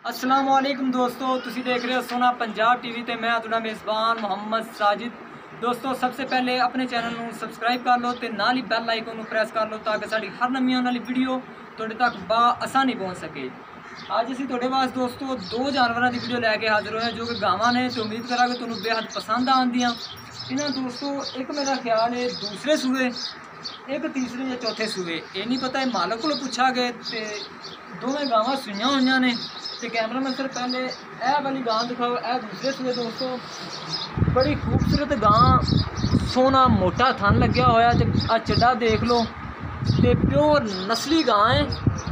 अस्सलाम वालेकुम दोस्तों, तुसी देख रहे हो सोना पंजाब टीवी ते मैं तुहाडा मेज़बान मोहम्मद साजिद। दोस्तों सबसे पहले अपने चैनल को सबसक्राइब कर लो तो नाल ही बैल आइकन को प्रेस कर लो ताकि साड़ी हर नवी आने वाली वीडियो तुहाडे तक आसानी पहुँच सके। अज असीं तुहाडे वास्ते दोस्तों दो जानवरों की वीडियो लैके हाजिर होए जो कि गावां ने, तो उम्मीद करा कि तुहानूं बेहद पसंद आंदियां। इन्हां दोस्तों एक मेरा ख्याल है दूसरे सूबे, एक तीसरे या चौथे सूबे, ये नहीं पता है, मालक को पूछा गए तो दोवें गावां सूइयां होईयां ने। तो कैमरामैन सर पहले यह वाली गां दिखाओ, यह दूसरे सूबे दोस्तों, बड़ी खूबसूरत गां, सोना मोटा थन लग्या होया ते आ चड्डा देख लो, तो प्योर नस्ली गां है।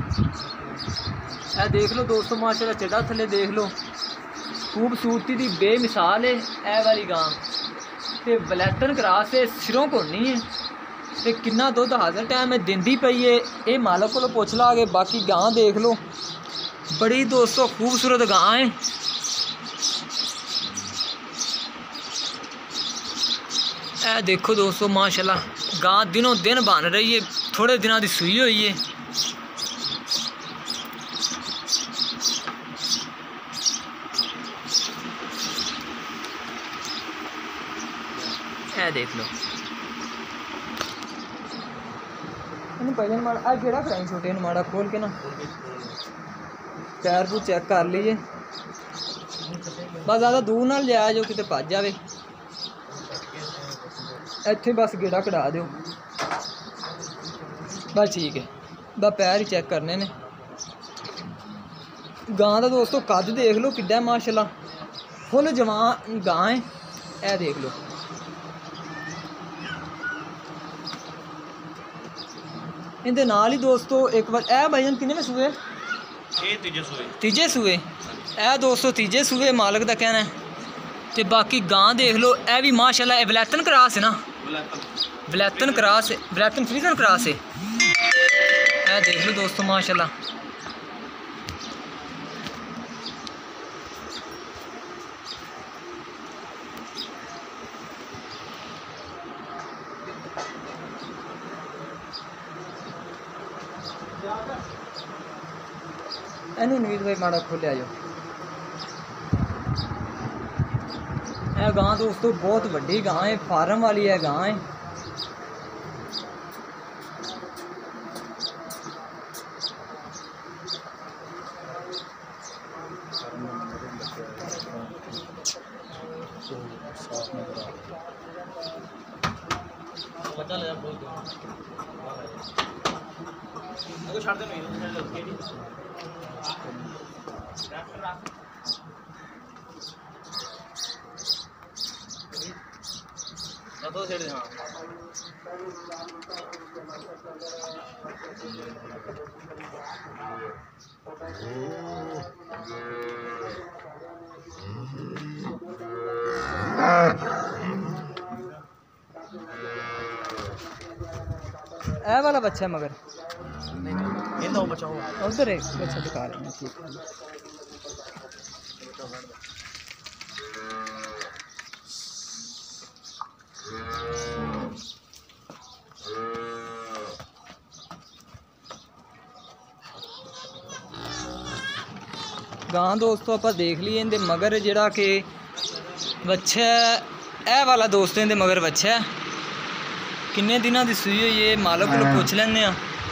यह देख लो दोस्तों माशाल्लाह, चड्डा थले देख लो, खूबसूरती की बेमिसाल है यह वाली गां। तो ब्लैटन क्रॉस है, सिरों कोनी है, तो कितना दुध हाजिर टाइम है दिंदी पई है, ये मालक को पुछ ला के। बाकी गां देख लो, बड़ी दोस्तों खूबसूरत गां है। ए देखो दोस्तों माशाल्लाह, गां दिनों दिन बन रही है, थोड़े दिनों की सूई हुई है। ए देख लो, पहले माड़ा गेड़ा कराई छोटे माड़ा खोल के ना, पैर को चेक कर लीजिए, बस ज़्यादा दूर ना लिया जो किते भज जाए। इत्थे बस गेड़ा कढ़ा दो बस, ठीक है। बस पैर ही चेक करने ने। गां का दोस्तों कद देख लो किड्डा माशाल्लाह, फुल जवान गां है। यह देख लो, इनके नाल ही दोस्तों एक बार ए भाईजान किन्ने सूए? तीजे सूए। ए दोस्तों तीजे सूए मालक का कहना है। तो बाकी गां देख लो, यह भी माशाल्लाह ए ब्लैटन क्रॉस है ना, ब्लैटन क्रॉस है, ब्लैटन फ्रीजन क्रॉस है। ए देख लो दोस्तों माशाल्लाह, एनू नवीद भाई माड़ा खोलिया जो। यह गां दोस्तों बहुत वड्डी गां है, फार्म वाली है गां है। ए वाला बच्चा है मगर उधर एक बच्चा दिखा रहे हैं, ठीक है। गां दोस्तों आप देख लिए, इनके मगर जरा कि बच्चा है, वाला दोस्तों इनके मगर बच्चा है, किन्ने दिनों की सूई हुई है, मालक को पूछ लेंगे।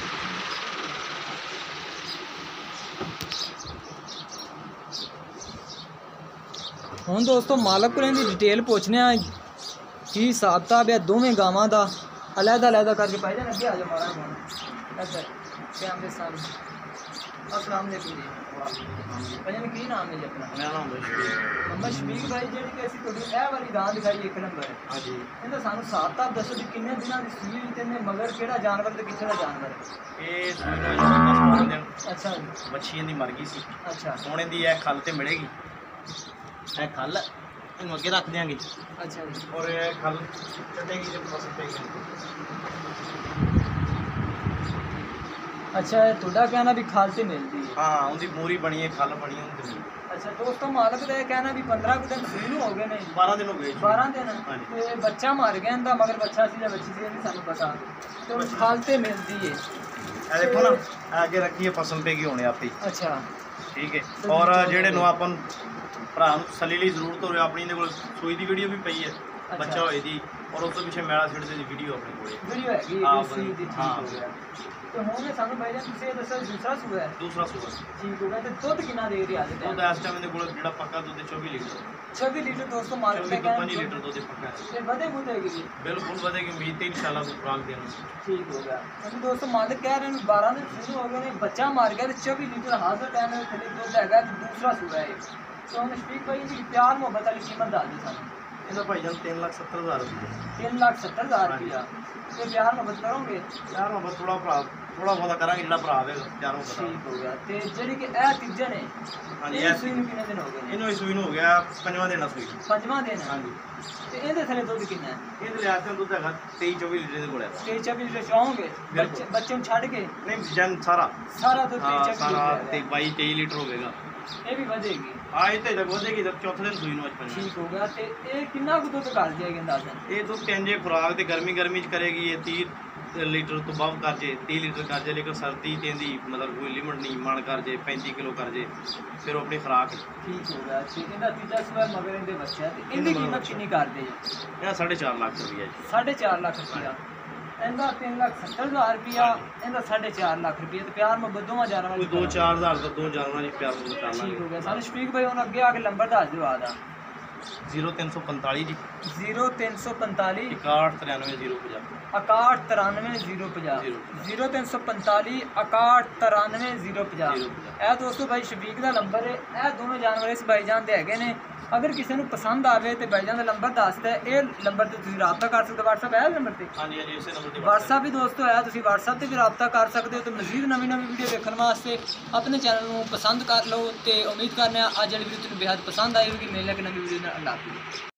हुण दोस्तों मालक को इनकी डिटेल पूछने की हिसाब किताब है दोवें गावां का, अलहदा अलहदा करके पाई जाए। अगे आ जाओ मारा इधर कैमरे सामने। अस्सलाम वालेकुम जी, भैया की नाम है जी अपना? मेरा नाम मोहम्मद शफीक भाई। जी कि असीं तुहानूं यह वाली गां दिखाई एक नंबर है, हाँ जी, इहदा सानूं हिसाब किताब दसो जी, किन्ने दिनां दी सूई ते मगर किहड़ा जानवर ते कित्थे दा जानवर है? ये सूई नूं 10-12 दिन। अच्छा, बच्ची इहदी मर गई सी। अच्छा, हुण इहदी यह खल ते मिलेगी, यह खल इहनूं अगे रख देंगे। अच्छा जी, और यह खल चटेगी जब फसल पेगी। अच्छा, तुहाडा कहना भी खल ते मिलदी है? हाँ, उनकी मूरी बनी है, खल बनी है उनकी। अच्छा दोस्तों मालक का कहना भी 15 दिन सूई नूं हो गए ने, 12 दिन हो गए। 12 दिन ते बच्चा मर गया इनका, मगर बच्चा सी या बच्ची सी नहीं सानूं पता, तो खल ते मिलदी है। देखो ना आगे रखी है, फसल पेगी होने आप ही। अच्छा, ਠੀਕ ਹੈ। ਔਰ ਜਿਹੜੇ ਨੂੰ ਆਪਾਂ ਭਰਾ ਨੂੰ ਤਸੱਲੀ ਲਈ ਜ਼ਰੂਰਤ ਹੋਵੇ, ਆਪਣੀ ਇਹਦੇ ਕੋਲ ਸੂਈ ਦੀ ਵੀਡੀਓ ਵੀ ਪਈ ਹੈ, ਬੱਚਾ ਹੋਏ ਦੀ, ਔਰ ਉਸ ਤੋਂ ਪਿੱਛੇ ਮੈਲਾ ਸਿੱਟਦੇ ਦੀ ਵੀਡੀਓ ਆਪਣੇ ਕੋਲੇ ਵੀਡੀਓ ਹੈਗੀ ਹਾਂ, ਸੂਈ ਦੀ, ਠੀਕ ਹੋ ਗਿਆ। ਤੇ ਹੁਣ ਸਾਨੂੰ ਭਾਈ ਜਾਨ ਤੁਸੀਂ ਇਹ ਦੱਸੋ ਦੂਸਰਾ ਸੂਆ ਹੈ? ਦੂਸਰਾ ਸੂਆ ਠੀਕ ਹੋ ਗਿਆ। ਤੇ ਦੁੱਧ ਕਿੰਨਾ ਦੇ ਰਿਹਾ ਅੱਜ ਦੁੱਧ ਇਸ ਟਾਈਮ ਇਹਦੇ ਕੋਲ ਜਿਹੜਾ ਪੱਕਾ ਦੁੱਧ 24 ਲੀਟਰ 26 ਲੀਟਰ ਦੋਸਤੋ ਮਾਰਕੀਟ 24 ਦਾ ਤੋਂ 5 ਲੀਟਰ ਦੁੱਧ ਪੱਕਾ ਹੈ। ਤੇ ਵਧੇ ਬੁਧੇਗੀ ਜੀ, ਬਿਲਕੁਲ ਵਧੇਗੀ, ਉਮੀਦ ਤੇ ਇਨਸ਼ਾਅੱਲਾ ਕੋਈ ਖੁਰਾਕ ਦੇਣ। ਠੀਕ ਹੋ ਗਿਆ। ਕਿਉਂਕਿ ਦੋਸਤੋ ਮਾਲਕ ਕਹਿ ਰਹੇ ਨੇ 12 ਦਿਨ ਸ਼ੁਰੂ ਹੋ ਗਏ ਨੇ, ਬੱਚਾ ਮਾਰ ਗਿਆ ਤੇ 24 ਲੀਟਰ ਹਾਜ਼ਰ ਟਾਈਮ ਦੇ ਥੱਲੇ ਦੁੱਧ ਹੈਗਾ ਤੇ ਦੂਸਰਾ ਸੂਆ ਹੈ। तो हम शफीक भाई जी प्यार मोहब्बत वाली कीमत डाल दी सानू ਇਹਦਾ ਭਾਈ ਜਾਨ 3,70,000 रुपये 3,70,000 रुपया। तो प्यार मोहब्बत करोगे? यार मैं थोड़ा बहुत करांगे, ਜਿਹੜਾ ਭਰਾ ਆਵੇਗਾ ਪਿਆਰ ਮੁਹੱਬਤ ठीक हो गया। ਤੇ ਜਿਹੜੀ ਕਿ ਇਹ ਤੀਜੇ ਨੇ ਹਾਂਜੀ ਇਹ ਸੂਈ ਨੂੰ ਕਿੰਨੇ ਦਿਨ ਹੋ ਗਏ ਨੇ? ਇਹਨੂੰ ਸੂਈ ਨੂੰ ਹੋ ਗਿਆ 5ਵਾਂ ਦਿਨ ਸੂਈ। ਪੰਜਵਾਂ ਦਿਨ ਹੈ। ਹਾਂਜੀ। ਤੇ ਇਹਦੇ ਥੱਲੇ ਦੁੱਧ ਕਿੰਨਾ ਹੈ? ਇਹਦੇ ਲਿਆ ਕੇ ਦੁੱਧ ਹੈਗਾ 23-24 ਲੀਟਰ ਦੇ ਕੋਲ ਹੈ। 23-24 ਲੀਟਰ ਚਾਹੋਗੇ ਬੱਚੇ ਨੂੰ ਛੱਡ ਕੇ? ਨਹੀਂ ਜਨ ਸਾਰਾ ਦੁੱਧ 23-24 ਸਾਰਾ ਲੀਟਰ ਤੇ 22-23 ਲੀਟਰ ਹੋਵੇਗਾ। ਇਹ ਵੀ ਵਧੇਗੀ। ਆ ਇਹ ਤੇ ਤੱਕ ਵਧੇਗੀ ਤਾਂ ਚੌਥੇ ਦਿਨ ਸੂਈ ਨੂੰ ਅੱਜ ਪੰਜਵਾਂ। ਠੀਕ ਹੋ ਗਿਆ। ਤੇ ਇਹ ਕਿੰਨਾ ਕੁ ਦੁੱਧ ਕਰ ਜਾਏਗਾ ਅੰਦਾਜ਼ਨ? ਇਹ ਦੁੱਧ ਕਹਿੰਦੇ ਖੁਰਾਕ ਤੇ ਗਰਮੀ ਚ ਕਰੇਗੀ, ਇਹ 30 ਲੀਟਰ ਤੋਂ ਵੱਧ ਕਰ ਜੇ, 30 ਲੀਟਰ ਕਰ ਜੇ, ਲੇਕਿਨ ਸਰਦੀ ਤੇ ਇਹਦੀ ਮਤਲਬ ਕੋਈ ਲਿਮਟ ਨਹੀਂ, ਮਨ ਕਰ ਜੇ 35 ਕਿਲੋ ਕਰ ਜੇ, ਫਿਰ ਉਹ ਆਪਣੀ ਖੁਰਾਕ। ਠੀਕ ਹੋ ਗਿਆ। ਤੇ ਇਹਦਾ ਤੀਜਾ ਸੂਆ ਮਗਰ ਇਹਦੇ ਬੱਚਾ ਤੇ ਇਹਦੀ ਕੀਮਤ ਕਿੰਨੀ ਕਰਦੇ ਜੀ? ਇਹ 4.5 ਲੱਖ ਰੁਪਈਆ ਜੀ। 4.5 ਲੱਖ ਰੁਪਇਆ। ਇਹਦਾ 3,70,000 ਰੁਪਇਆ, ਇਹਦਾ 4.5 ਲੱਖ ਰੁਪਇਆ। ਤੇ ਪਿਆਰ ਮੁਹੱਬਤ ਦੋਵਾਂ ਜਾਨਾਂ ਵਾਲੀ 2-4 ਹਜ਼ਾਰ ਦਾ 2 ਜਾਨਾਂ ਦੀ ਪਿਆਰ ਮੁਹੱਬਤ ਕਰ ਲਾਂਗੇ। ਠੀਕ ਹੋ ਗਿਆ। ਸਾਨੂੰ ਸ਼ਫੀਕ ਭਾਈ ਹੁਣ ਅੱਗੇ ਆ ਕੇ ਨੰਬਰ ਦੱਸ ਦਿਓ ਆਦਾ। 0345 ਜੀ 0345 6193 6193 0345 6193 ਇਹ ਦੋਸਤੋ ਭਾਈ ਸ਼ਫੀਕ ਦਾ ਨੰਬਰ ਹੈ। ਇਹ ਦੋਨੋਂ ਜਾਨਵਰ ਇਸ ਭਾਈਜਾਨ ਦੇ ਹੈਗੇ ਨੇ। अगर किसी को पसंद आवे तो भाईजान का नंबर दसता है, ये नंबर से तुम रबता कर सकते हो। व्हाट्सएप है नंबर से? हाँ जी, इसे नंबर से व्हाट्सएप भी दोस्तों है, तुम व्हाट्सएप से भी रबता कर सकते हो। तो मजीद नवी वीडियो देखने वास्ते अपने चैनल को पसंद कर लो। तो उम्मीद करने अज वाली वीडियो तुम्हें बेहद पसंद आई होगी। मिलने की नवी वीडियो। अल्लाह हाफिज़।